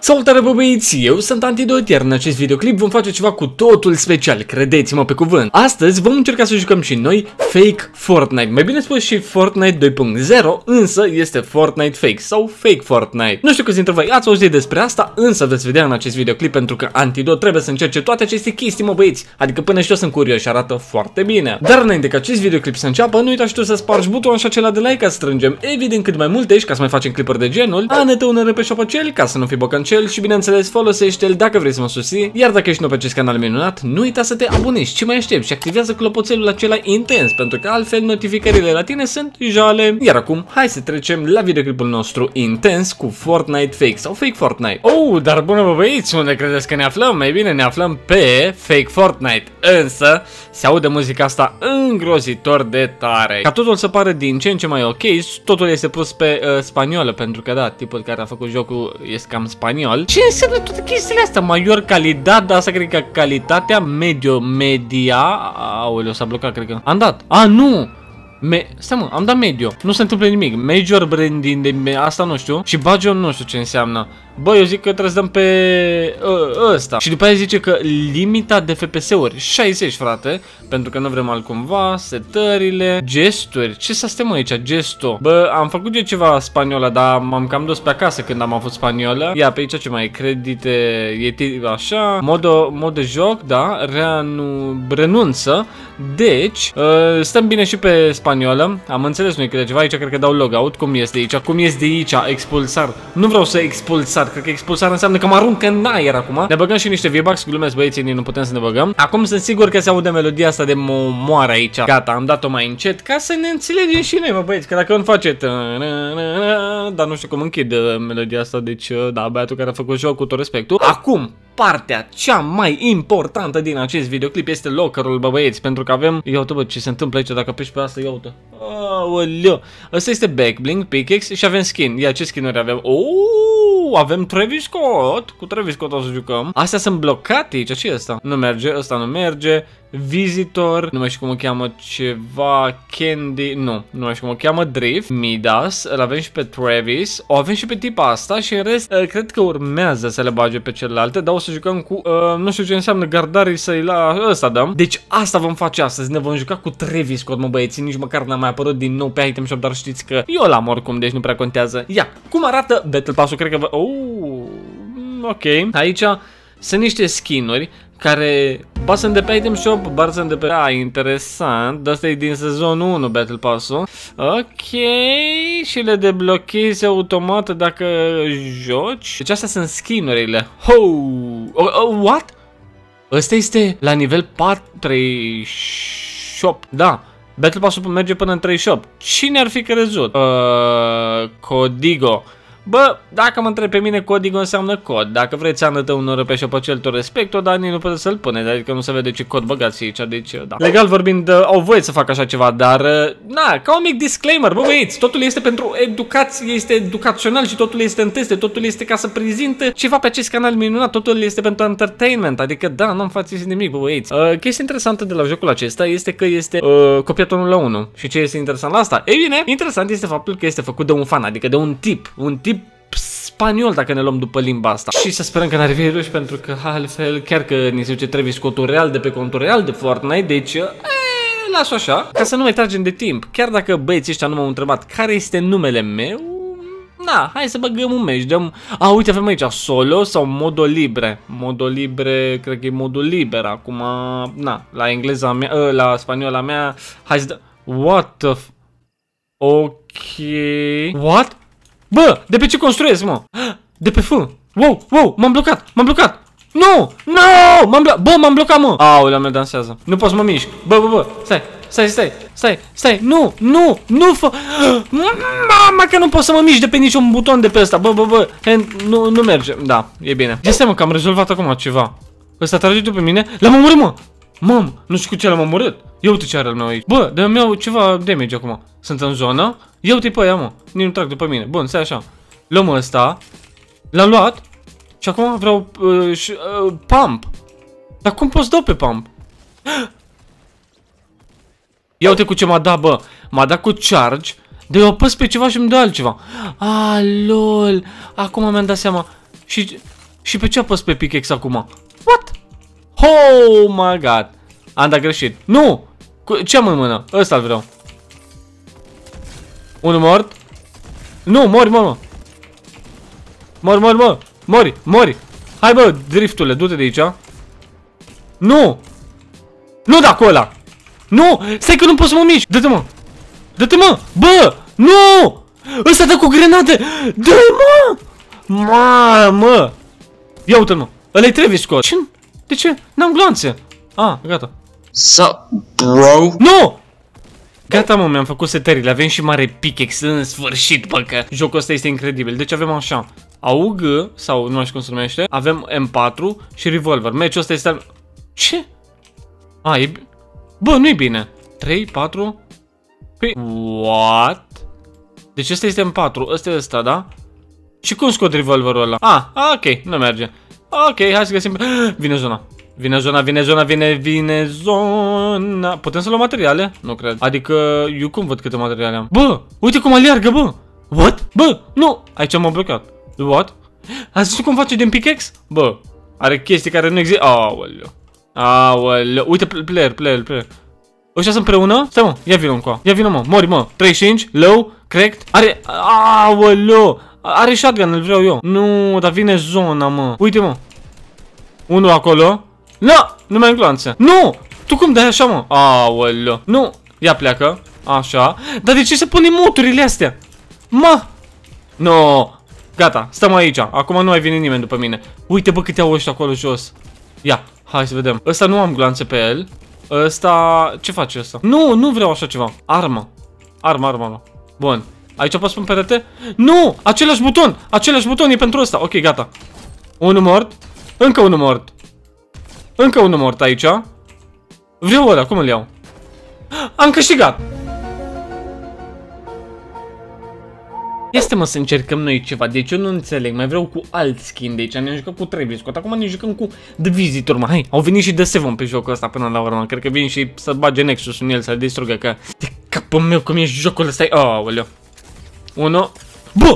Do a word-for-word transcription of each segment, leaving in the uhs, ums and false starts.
Salutare băieți, eu sunt Antidot, iar în acest videoclip vom face ceva cu totul special, credeți-mă pe cuvânt. Astăzi vom încerca să jucăm și noi Fake Fortnite, mai bine spus și Fortnite doi punct zero, însă este Fortnite Fake sau Fake Fortnite. Nu știu câți dintre voi ați auzit despre asta, însă veți vedea în acest videoclip pentru că Antidot trebuie să încerce toate aceste chestii, mă băieți, adică până și eu sunt curios și arată foarte bine. Dar înainte ca acest videoclip să înceapă, nu uita și tu să spargi butonul așa acela de like ca să strângem evident cât mai multe aici ca să mai facem clipuri de genul, ane-te un R P șopăcel ca să nu fii bocăncel și bineînțeles folosește-l dacă vrei să mă susții, iar dacă ești nou pe acest canal minunat, nu uita să te abonezi, ce mai aștepți și activează clopoțelul acela intens, pentru că altfel notificările la tine sunt jale. Iar acum, hai să trecem la videoclipul nostru intens cu Fortnite Fake sau Fake Fortnite. Oh, dar bună bă băieți, unde credeți că ne aflăm? Mai bine ne aflăm pe Fake Fortnite, însă se aude muzica asta îngrozitor de tare. Ca totul să pară din ce în ce mai ok, totul este pus pe uh, spaniolă, pentru că da, tipul care a făcut jocul este cam spaniol. Ce înseamnă toate chestiile astea? Major calitate, dar asta cred că calitatea medio media. Aoleu, s-a blocat, cred că. Am dat. A, nu! Me Stai mă, am dat medio. Nu se întâmplă nimic. Major branding de asta nu știu. Și Bajon nu știu ce înseamnă. Bă, eu zic că trebuie să dăm pe ă, ăsta. Și după aia zice că limita de F P S-uri șaizeci, frate. Pentru că nu vrem altcumva. Setările, gesturi. Ce să stăm aici? Gesto. Bă, am făcut eu ceva spaniola, dar m-am cam dus pe acasă când am avut spaniolă. Ia pe aici ce mai e? Credite, e așa. Modo, mod de joc, da. Reanu, renunță. Deci, ă, stăm bine și pe spaniolă. Am înțeles noi câte ceva. Aici cred că dau logout. Cum este aici? Cum este de aici? Expulsar. Nu vreau să expulsar. Cred că expulsar înseamnă că mă aruncă în aer acum. Ne băgăm și niște V-Bucks, glumesc băieții, nu putem să ne băgăm. Acum sunt sigur că se aude melodia asta de momoară aici. Gata, am dat-o mai încet ca să ne înțelegem și noi, mă băieți, că dacă nu face dar nu știu cum închid melodia asta, deci da, băiatul care a făcut jocul, cu tot respectul. Acum, partea cea mai importantă din acest videoclip este lockerul, bă băieți, pentru că avem, ia uite bă, ce se întâmplă aici dacă apeși pe asta, ia uite. Aoleu. Ăsta este backbling, pickaxe și avem skin. Ia ce skin-uri avem? Oh, avem Travis Scott. Cu Travis Scott o să jucăm. Astea sunt blocate aici, ce e asta? Nu merge, ăsta nu merge. Visitor, nu mai știu cum o cheamă, ceva, Candy, nu, nu mai știu cum o cheamă, Drift, Midas, îl avem și pe Travis, o avem și pe tipa asta și în rest, uh, cred că urmează să le bage pe celelalte, dar o să jucăm cu, uh, nu știu ce înseamnă gardare să-i la ăsta dăm. Deci asta vom face astăzi, ne vom juca cu Travis Scott, mă băieți, nici măcar n-a mai apărut din nou pe item shop, dar știți că eu l-am oricum, deci nu prea contează. Ia, cum arată Battle Pass-ul, cred că vă, oh, ok, aici sunt niște skin-uri care ba sunt de pe item shop, ba sunt de pe... Ah, interesant, dar asta e din sezonul unu Battle Pass-ul. Ok, și le deblochezi automat dacă joci. Deci astea sunt skin-urile. Oh, oh, oh, what? Ăsta este la nivel treizeci și opt, da. Battle Pass-ul merge până în treizeci și opt. Cine ar fi crezut? Uh, Codigo. Bă, dacă mă întreb pe mine, Codigo înseamnă cod. Dacă vreți să anătă un R P șopăcel, tot respectul, dar nici nu puteți să-l puneți. Adică nu se vede ce cod băgați aici, deci da. Legal vorbind, au voie să facă așa ceva, dar na, ca un mic disclaimer, bă băieți, totul este pentru educație, este educațional și totul este în teste, totul este ca să prezinte ceva pe acest canal minunat, totul este pentru entertainment, adică da, nu-mi faceți nimic, bă băieți. Uh, chestia interesantă de la jocul acesta este că este uh, copiat unul la unul. Și ce este interesant la asta? Ei bine, interesant este faptul că este făcut de un fan, adică de un tip, un tip spaniol, dacă ne luăm după limba asta. Și să sperăm că n-ar fi ruși, pentru că altfel chiar că ni se duce Travis Scott-ul real de pe contul real de Fortnite, deci e, las-o așa, ca să nu mai tragem de timp. Chiar dacă băieții ăștia nu m-au întrebat care este numele meu, na, hai să băgăm un meci, dăm... A, uite, avem aici solo sau modo libre. Modo libre, cred că e modul liber, acum, na, la engleza mea, la spaniola mea, hai să dăm... What the f... Ok... What? Bă, de pe ce construiesc, mă? De pe F. Wow, wow, m-am blocat, m-am blocat. Nu, nu, m-am blocat. Bă, m-am blocat, mă. Aolea, mea dansează. Nu pot să mă mișc. Bă, bă, bă, stai, stai, stai, stai, stai. Nu, nu, nu fă. Mama, că nu pot să mă mișc de pe niciun buton de pe ăsta. Bă, bă, bă, nu, nu merge. Da, e bine. De stai, mă, că am rezolvat acum ceva. Ăsta trage tu pe mine? L-am omorât, mă. Mam, nu știu cu ce l-am omorât. Ia uite ce are al meu aici. Bă, dar îmi iau ceva damage acum. Sunt în zonă. Ia uite pe aia, mă. Nici nu trag după mine. Bun, stai așa. Luăm ăsta. L-am luat. Și acum vreau uh, uh, pump. Dar cum poți dau pe pump? Ia uite cu ce m-a dat, bă. M-a dat cu charge. De eu apăs pe ceva și îmi dă altceva. Ah, lol. Acum mi-am dat seama. Și, și pe ce apăs pe pickaxe acum? What? Oh my god. Am dat greșit. Nu! Ce am în mână? Ăsta-l vreau. Unul mort. Nu, mori, mori, mă. Mori, mori, mă. Mori, mori. Hai, bă, driftule, du-te de aici. Nu! Nu da cu ăla! Nu! Stai că nu pot să mă mișc! Dă-te, mă! Dă-te, mă! Bă! Nu! Ăsta dă cu grenade! Dă-i, mă! Mamă! Ia uite-l, mă! Ăla-i Travis Scott! Ce? De ce? N-am gloanțe! Ah, gata. Sup, bro? Nu! Gata, mă, mi-am făcut setările. Avem și mare pickaxe în sfârșit, bă, că jocul ăsta este incredibil. Deci avem așa A U G, sau nu mai știu cum se numește. Avem M patru și revolver. Meciul ăsta este... Ce? A, e... Bă, nu-i bine. trei, patru... Păi... What? Deci ăsta este M patru, ăsta e ăsta, da? Și cum scot revolverul ăla? Ah, ok, nu merge. Ok, hai să găsim... Vine zona. Vine zona, vine zona, vine, vine zona. Putem să luăm materiale? Nu cred. Adică, eu cum văd câte materiale am? Bă, uite cum aleargă, bă! What? Bă, nu! Aici m-am blocat. What? Ați văzut cum face din pickaxe? Bă, are chestii care nu există. Aoleu. Aoleu. Uite, player, player, player. Ăștia sunt împreună? Stai, mă, ia vină încoa. Ia vină, mă, mori, mă. treizeci și cinci, low, cracked. Are, aoleu. Are shotgun, îl vreau eu. Nu, dar vine zona, mă. Uite, mă. Unul acolo. Nu, nu mai am gloanțe. Nu, tu cum dai așa, mă? Aoleu. Nu, ia pleacă. Așa. Dar de ce se pune moturile astea? Mă. No. Gata, stăm aici. Acum nu mai vine nimeni după mine. Uite, bă, câte au ăștia acolo jos. Ia, hai să vedem. Ăsta nu am gloanțe pe el. Ăsta... Ce face ăsta? Nu, nu vreau așa ceva. Armă. Armă, armă, armă. Bun. Aici poți pe perete? Nu! Același buton! Același buton e pentru ăsta. Ok, gata. Unul mort. Încă unul mort. Încă unul mort aici. Vreau ăla, cum îl iau? Am câștigat! Este, mă, să încercăm noi ceva, deci eu nu înțeleg, mai vreau cu alt skin de aici, ne-am jucat cu Travis Scott, acum ne jucăm cu The Visitor, mă, hai, au venit și The Seven pe jocul ăsta până la urmă, cred că vin și să bage Nexus în el, să-l distrugă, că de capul meu cum e jocul ăsta, aoleu. Unu, bă!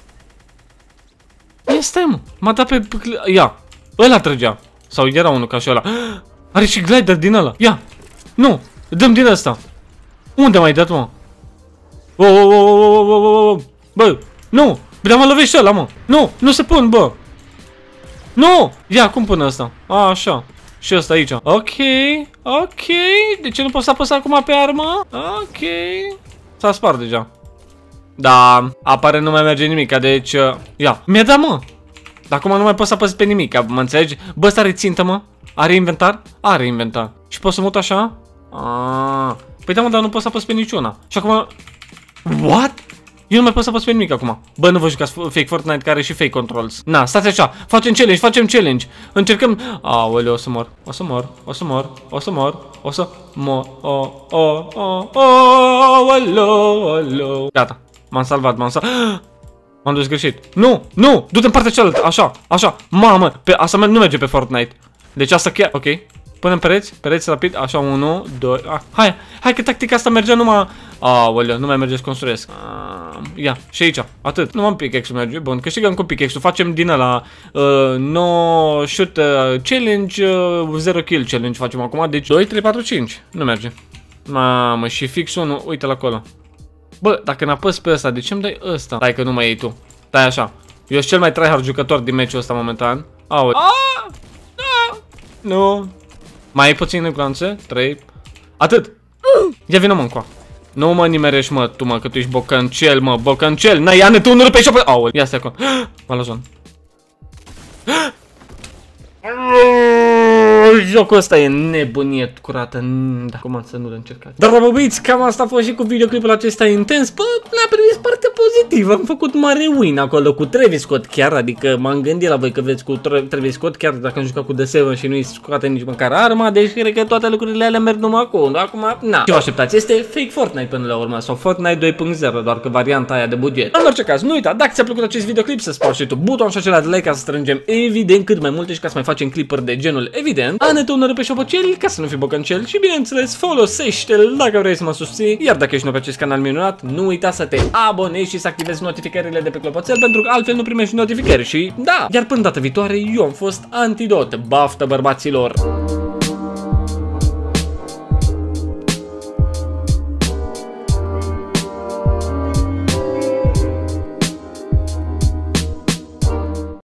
Ia stai, mă, m-a dat pe, ia, ăla trăgea, sau era unul ca și ăla, are și glider din ăla, ia, nu, dăm din ăsta, unde m-ai dat, mă? Oh, oh, oh, oh, oh, oh, oh. Bă, nu! Vreau mă lovește ăla, mă! Nu! Nu se pun, bă! Nu! Ia, cum pun ăsta? A, așa. Și ăsta aici. Ok, ok. De ce nu pot să apăs acum pe armă? Ok. S-a spart deja. Da, apare nu mai merge nimic, deci... Uh, ia, mi-a dat, mă! Dar acum nu mai pot să apăs pe nimic, mă înțelegi? Bă, ăsta are țintă, mă? Are inventar? Are inventar. Și pot să mut așa? Ah. Păi da, mă, dar nu pot să apăs pe niciuna. Și acum... What? Eu nu mai pot să apăs pe nimic acum. Bă, nu vă jucați fake Fortnite care are și fake controls. Na, stați așa, facem challenge, facem challenge. Încercăm. Aoleu, o să mor, o să mor, o să mor, o să mor, o să mor, o, o, o, o, aoleu. Gata, m-am salvat, m-am salvat. M-am dus greșit. Nu, nu, du-te în partea cealaltă, așa, așa. Mamă, pe asta nu merge pe Fortnite. Deci asta chiar, ok. Punem pereți, pereți rapid, așa, unu, doi, ah, hai, hai că tactica asta merge numai, aoleu, nu mai merge să construiesc, ah, ia, și aici, atât, nu am pickaxe-ul merge, bun, câștigăm cu pickaxe-ul, facem din ăla, uh, no shoot uh, challenge, uh, zero kill challenge facem acum, deci doi, trei, patru, cinci, nu merge, mamă, și fix unul, uite-l acolo, bă, dacă n-apăs pe ăsta, de ce îmi dai ăsta? Dai că nu mai iei tu, dai așa, eu sunt cel mai tryhard jucător din meciul ăsta momentan, aoleu, ah, ah, nu. Mai ai puține gloanțe? trei. Atât. Ia vină, mă, încoa. Nu mă nimerești, mă, tu, mă, că tu ești bocancel, mă, bocancel. N-ai ane tu unul pe șopă. Aul. Ia stai acolo. M-a luat zon. Jocul ăsta e nebunie curată. Da, cum să nu-l încercați. Dar, bă, băiți, cam asta a fost și cu videoclipul acesta intens. Bă, ne-a privit partea pozitivă. Am făcut mare win acolo cu Travis Scott chiar. Adică m-am gândit la voi că veți cu Travis Scott chiar dacă am jucat cu The Seven și nu-i scoate nici măcar arma. Deci cred că toate lucrurile alea merg numai acolo. Acum, na. Ce o așteptați? Este fake Fortnite până la urmă. Sau Fortnite doi punct zero, doar că varianta aia de buget. În orice caz, nu uita, dacă ți-a plăcut acest videoclip, să spargi și tu butonul și acela de like ca să strângem evident cât mai multe și ca să mai facem clipuri de genul evident. anătăună pe șopocel ca să nu fii bocancel și bineînțeles folosește-l dacă vrei să mă susții. Iar dacă ești nou pe acest canal minunat, nu uita să te abonezi și să activezi notificările de pe clopoțel, pentru că altfel nu primești notificări și da, iar până data viitoare eu am fost Antidot. Baftă bărbaților!